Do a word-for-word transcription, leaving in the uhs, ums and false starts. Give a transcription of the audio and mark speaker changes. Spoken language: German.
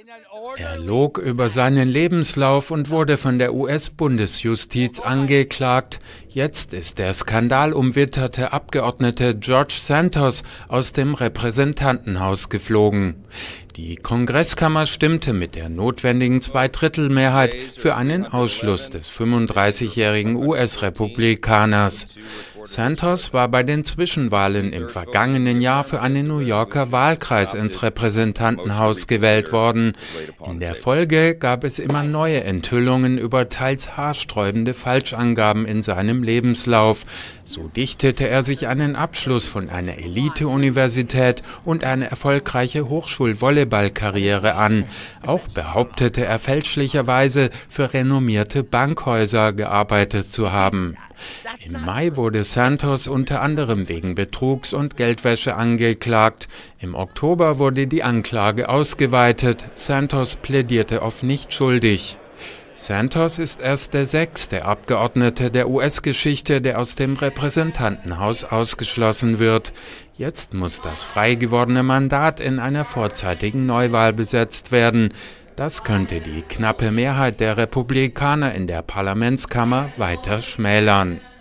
Speaker 1: Er log über seinen Lebenslauf und wurde von der U S-Bundesjustiz angeklagt. Jetzt ist der skandalumwitterte Abgeordnete George Santos aus dem Repräsentantenhaus geflogen. Die Kongresskammer stimmte mit der notwendigen Zweidrittelmehrheit für einen Ausschluss des fünfunddreißigjährigen U S-Republikaners. Santos war bei den Zwischenwahlen im vergangenen Jahr für einen New Yorker Wahlkreis ins Repräsentantenhaus gewählt worden. In der Folge gab es immer neue Enthüllungen über teils haarsträubende Falschangaben in seinem Lebenslauf. So dichtete er sich einen Abschluss von einer Elite-Universität und eine erfolgreiche Hochschul-Volleyball-Karriere an. Auch behauptete er fälschlicherweise, für renommierte Bankhäuser gearbeitet zu haben. Im Mai wurde Santos unter anderem wegen Betrugs und Geldwäsche angeklagt. Im Oktober wurde die Anklage ausgeweitet. Santos plädierte auf nicht schuldig. Santos ist erst der sechste Abgeordnete der U S-Geschichte, der aus dem Repräsentantenhaus ausgeschlossen wird. Jetzt muss das frei gewordene Mandat in einer vorzeitigen Neuwahl besetzt werden. Das könnte die knappe Mehrheit der Republikaner in der Parlamentskammer weiter schmälern.